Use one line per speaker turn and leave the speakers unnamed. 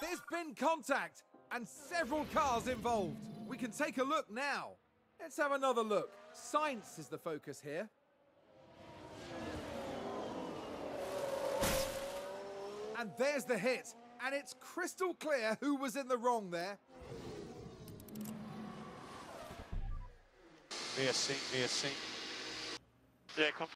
There's been contact and several cars involved. We can take a look now. Let's have another look. Sainz is the focus here. And there's the hit. And it's crystal clear who was in the wrong there.
VSC.
Yeah, come.